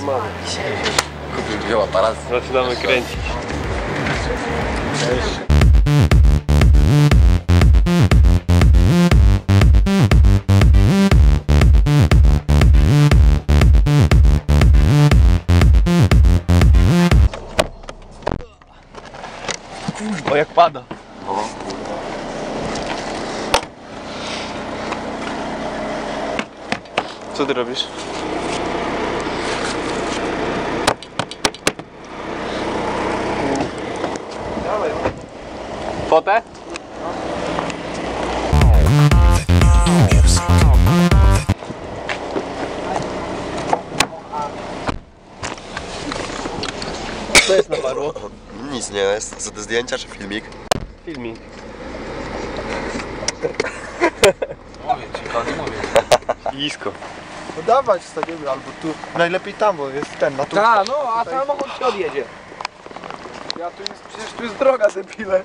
Siemano. Kupił wziął aparat. Zaczynamy kręcić. Cześć. O, jak pada. Co ty robisz? Fotę? Co jest na paru? Nic nie jest. Co te zdjęcia czy filmik? Filmik. Mówię ci, Kody, mówię. Isko. No dawać stawimy albo tu. Najlepiej tam, bo jest ten na tu. Tak, no, a samochód się odjedzie. Ja tu jest, przecież tu jest droga, debile.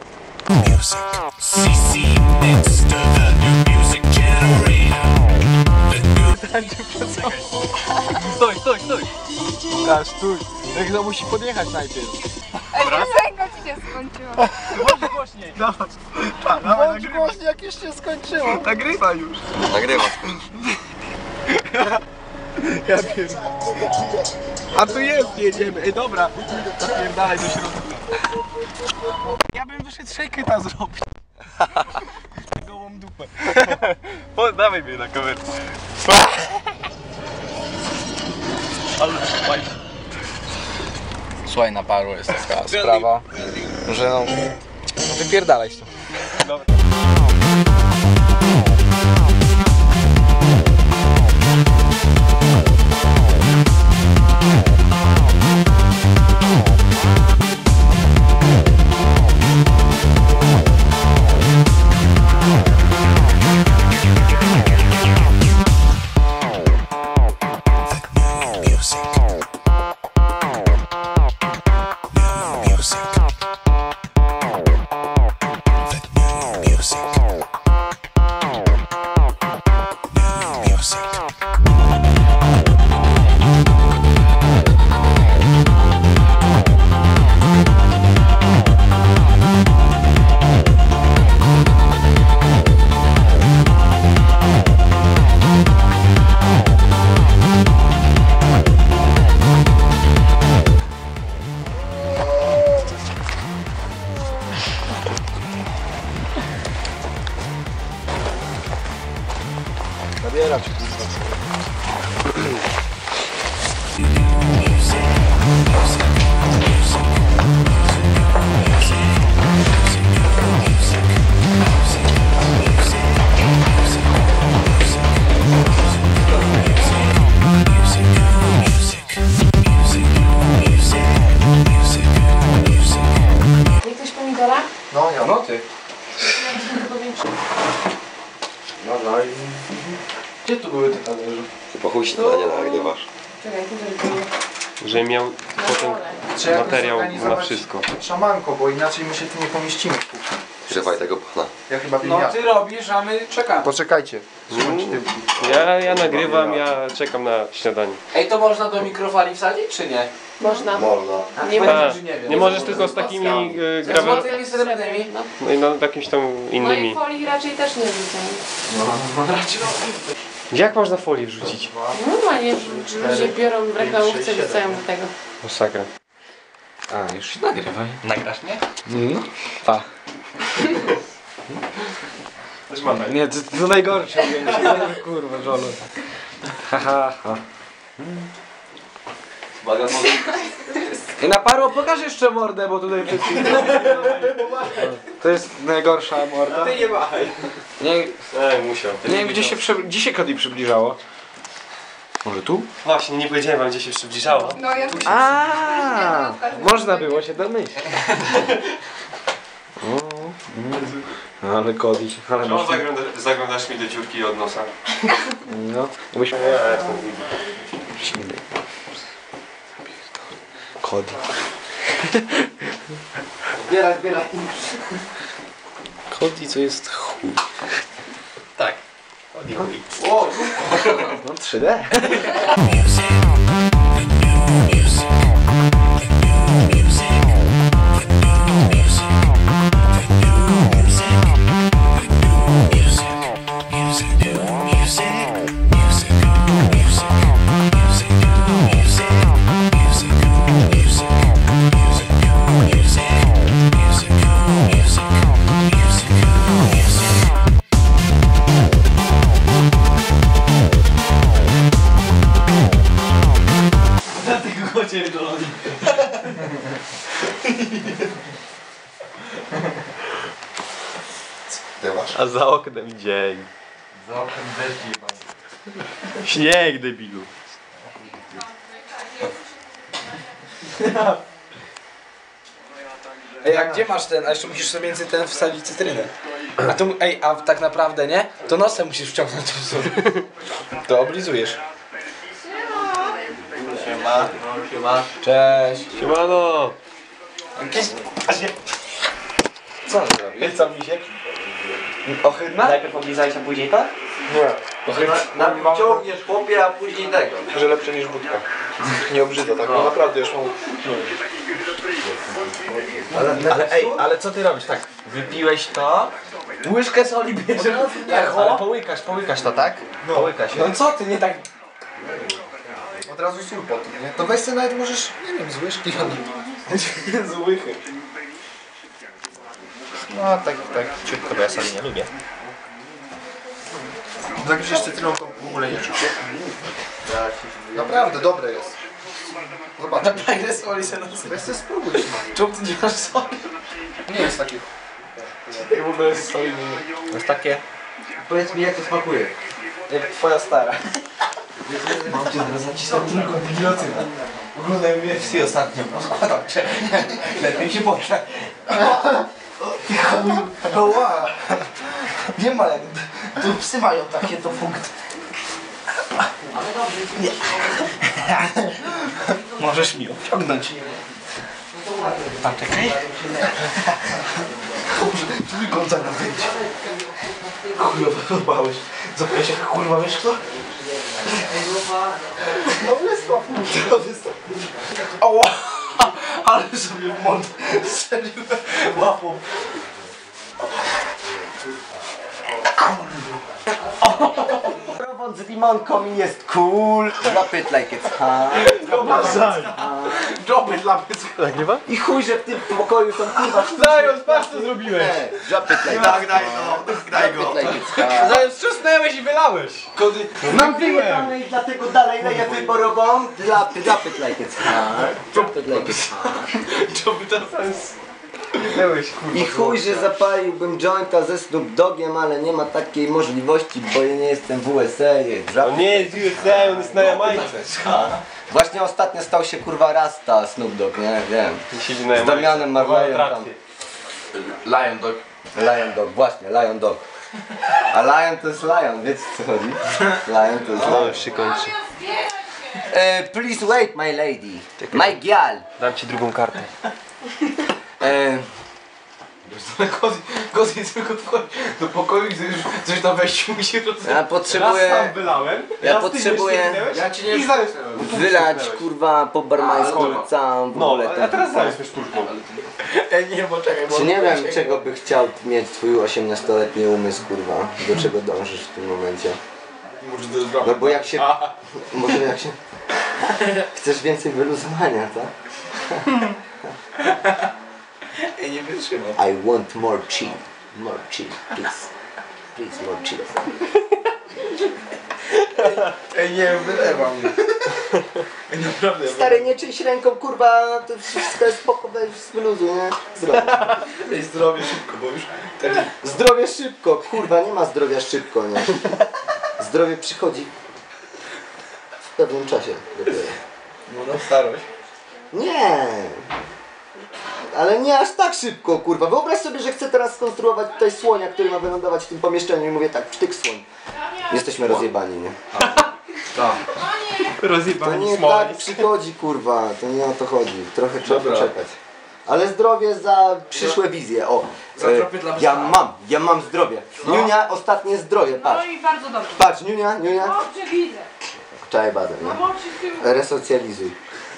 Stój, stój, stój. Tak, stój. Jak to musi podjechać najpierw. Ej, piosenka ci się skończyła. Bądź głośniej. Bądź głośniej, jak już się skończyło. Nagrywa już. Nagrywa. Ja wiem. A tu jest, jedziemy. Ej, dobra. Zapierdalaj do środka. Ja bym wyszedł shake'a zrobić. Gołą dupę. Dawaj mnie na kamerę. Słuchaj, na paru jest taka sprawa, że no, wypierdalaj to. Zabierać. Nie chcesz pomidora? No, ja. No ty. No i... Gdzie tu były te talerze? Ty po chuj się to nie nagrywasz. Czekaj, tu zrobię. Że miał potem Trzeba jakoś materiał na zorganizować wszystko. Szamanko, bo inaczej my się tu nie pomieścimy. Grzewaj tego pana. Ja chyba wiem No jak. ty robisz, a my czekamy. Poczekajcie. Słuchajcie, Ja nagrywam, ja czekam na śniadanie. Ej, to można do mikrofali wsadzić, czy nie? Można. Można. Nie A, ma. że nie wiem. Nie możesz tylko z takimi Z złotymi srebrnymi. No. no i no, jakimiś tam No i innymi. folii raczej też nie rzucam. No raczej. Jak można folię wrzucić? Normalnie ludzie biorą w reklamówce, wrzucają do tego. Masakra. A, już się nagrywaj. Nagrasz mnie? No. Pa. Nie, to najgorsze ujęcie. Kurwa, żolo. Haha. I na paru pokaż jeszcze mordę, bo tutaj przed chwilą. To jest najgorsza morda. Ty nie machaj. Nie, Musiał. nie wiem gdzie się Cody przybliżało. Może tu? Właśnie, nie powiedziałem wam, gdzie się przybliżało. No ja A, można było się domyślić. No, ale Cody, ale Czemu masz... zaglądasz mi do dziurki od nosa? No, byśmy... Cody. Zbieraj. Cody to jest chuj. Tak. O, No 3D. Nagrywasz? A za oknem dzień. Za oknem deszcz jebany. Śnieg, debilu. Ej, a gdzie masz ten? A jeszcze musisz sobie między ten wsadzić cytrynę. A tu, ej, a tak naprawdę nie? To nosem musisz wciągnąć tą sól. To oblizujesz. Siema. Siema. Cześć. Siemano! Co on zrobił? Co misiek? Ohydna? Najpierw oblizałeś, a później to? Ohydna? Najpierw ciągniesz chłopie, a później tego. Że lepsze niż budka. Nie obrzyda tak, no naprawdę już mam... Ale ej, ale co ty robisz? Tak, wypiłeś to. Łyżkę soli bierzesz. Ale połykasz to, tak? Połykasz. No co ty, nie tak... Od razu sól po tym, nie? To weź sobie nawet możesz, nie wiem, z łyżki. Z łychy. No tak ciutko, bo ja soli nie lubię. Tak przecież cytryną to w ogóle nie czuję. Naprawdę, dobre jest. Zobacz, Na ile soli se nasypać? weź sobie spróbuj. Czemu ty nie masz soli? Nie jest taki. Jak w ogóle soli nie... To jest takie... Powiedz mi jak to smakuje. Jak twoja stara. Mam cię teraz nacisnąć tylko gilotynę. Oglądałem UFC ostatnio, składam cię. Lepiej się poczę. Oła! Nie ma jak... Tu psy mają takie to funkcje. Możesz mi obciągnąć. Tam czekaj. Dobrze, trójkąta na wyjdzie. Kurwa, podobałeś. Zapytaj się, kurwa, wiesz kto? No wystąp. To wystąp. Oła! Ale sobie w mąd strzeliłem łapą. Mikrofon z limonką jest cool. Drop it like it's hot. Joby dla pyska. Nagrywa? I chuj, że w tym pokoju są kurwa Zając, patrz co zrobiłeś. Drop it like Tak, daj go, daj go. Drop it like it's hot. Zając, trzasnęłeś i wylałeś. Kody. Mam wyjebane i dlatego dalej leję wyborową. Drop it like it's hot. Drop it like it's hot. Joby to sens. I chuj, że zapaliłbym jointa ze Snoop Dogiem, ale nie ma takiej możliwości, bo ja nie jestem w USA. On nie jest USA, on jest na Jamajce. Właśnie ostatnio stał się kurwa Rasta Snoop Dogg, nie wiem. Siedzi na Z Jamajce. Damianem Marleyem tam. Lion Dog. Lion Dog, właśnie, Lion Dog. A Lion to jest Lion, wiecie o co chodzi? Lion to jest No, Lion. już się kończy. Please wait, my lady. My gal. Dam ci drugą kartę. Gozy jest tylko wchodzi do pokoju i coś na wejściu musi rozumieć. Ja potrzebuję, wylałem. ja potrzebuję Ja ci nie wylać kurwa po barmańsku całą w No, ogóle a ten. teraz zajesz sztuczką. Nie, bo czekaj, bo... Czy nie wiem czego by chciał mieć twój 18-letni umysł kurwa? Do czego dążysz w tym momencie? Może to jest zdrowe. No bo jak się... Może jak się... Chcesz więcej wyluzowania, tak? Ja nie wytrzymam. I want more cheese. More cheese, please. Please, more cheese. Ej, nie, wylewam. Ej, naprawdę. Stary, nie czyjś ręką, kurwa, to wszystko jest spoko, weź wyluzuj, nie? Zdrowie. Ej, zdrowie szybko, bo już... Zdrowie szybko, kurwa, nie ma zdrowia szybko, nie? Zdrowie przychodzi w pewnym czasie dopiero. No na starość. Nie! Ale nie aż tak szybko, kurwa. Wyobraź sobie, że chcę teraz skonstruować tutaj słonia, który ma wylądować w tym pomieszczeniu i mówię tak, psztyk słoń. Jesteśmy rozjebani, nie? To Rozjebani nie tak przychodzi, kurwa. To nie o to chodzi. Trochę trzeba poczekać. Ale zdrowie za przyszłe wizje, o. tropy dla Ja mam zdrowie. Niunia, ostatnie zdrowie, No patrz. i bardzo dobrze. Patrz, Niunia. Dobrze widzę. Czaj badę, nie? No oczy z tyłu. Resocjalizuj.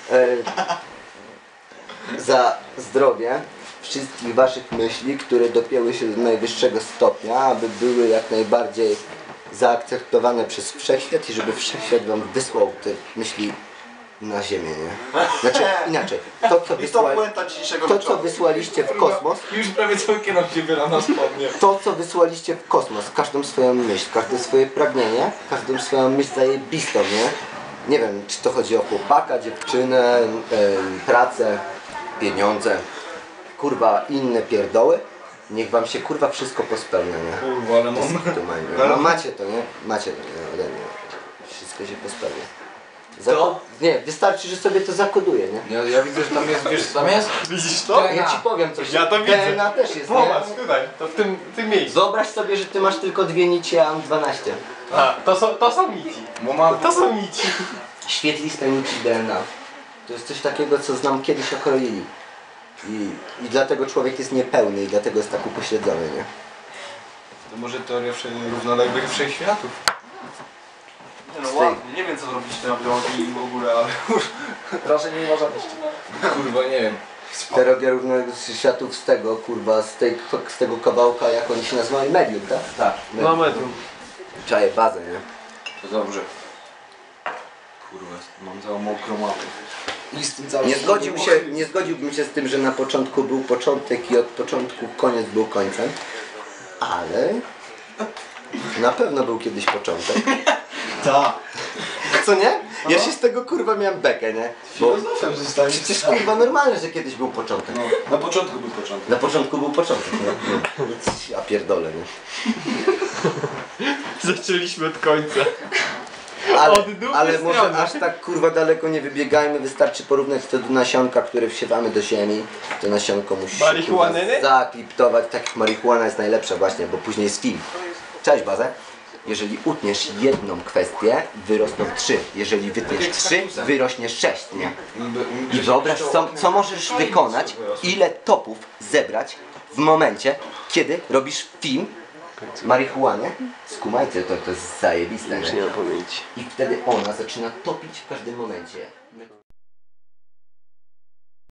Za zdrowie wszystkich waszych myśli, które dopięły się do najwyższego stopnia, aby były jak najbardziej zaakceptowane przez wszechświat i żeby wszechświat wam wysłał te myśli na ziemię, nie? Znaczy inaczej, puenta dzisiejszego to co wysłaliście w kosmos, Już prawie cały kieron się wyla na spodnie. to co wysłaliście w kosmos, każdą swoją myśl, każde swoje pragnienie, każdą swoją myśl zajebistą, nie? Nie wiem, czy to chodzi o chłopaka, dziewczynę, pracę, pieniądze, kurwa inne pierdoły. Niech wam się kurwa wszystko pospełnia, nie? Kurwa, ale No, macie to, nie? Macie to, nie? Ode mnie. Wszystko się pospełnia. Nie, wystarczy, że sobie to zakoduje, nie? Ja widzę, że tam jest, wiesz co tam jest? Widzisz to? Ja ci powiem coś. Ja to widzę. DNA też jest, nie? Popatrz tutaj, to w tym miejscu. Wyobraź sobie, że ty masz tylko 2 nici, a mam 12. A, to są nici. Bo mam... To są nici. Świetliste nici DNA. To jest coś takiego, co znam kiedyś okroili. I dlatego człowiek jest niepełny i dlatego jest tak upośledzony, nie? To może teoria równoległych wszechświatów. Nie no ładnie, nie wiem co zrobić na biologii w ogóle, ale raczej nie ma żadnych. Kurwa, nie wiem. Teoria równych światów z tego, kurwa, z tego kawałka, jak oni się nazywają, medium, tak? Tak. No medium. Czaję bazę, nie? To dobrze. Kurwa, mam całą mokrą mapę. Listy cały Nie zgodziłbym się z tym, że na początku był początek i od początku koniec był końcem, ale na pewno był kiedyś początek. Tak. Co nie? Ja się z tego kurwa miałem bekę, nie? Bo przecież kurwa normalne, że kiedyś był początek. Na początku był początek. Na początku był początek, nie? Ja pierdolę, nie? Zaczęliśmy od końca. Ale może aż tak kurwa daleko nie wybiegajmy, wystarczy porównać to do nasionka, które wsiewamy do ziemi. To nasionko musi się Marihuany? zakliptować, tak jak marihuana jest najlepsza właśnie, bo później jest film. Cześć bazę. Jeżeli utniesz jedną kwestię, wyrosną 3. Jeżeli wytniesz 3, wyrośnie 6, nie? I wyobraź co możesz wykonać, ile topów zebrać w momencie, kiedy robisz film marihuanie. Skumajcie, to jest zajebiste, nie? Nie mam pamięci. I wtedy ona zaczyna topić w każdym momencie.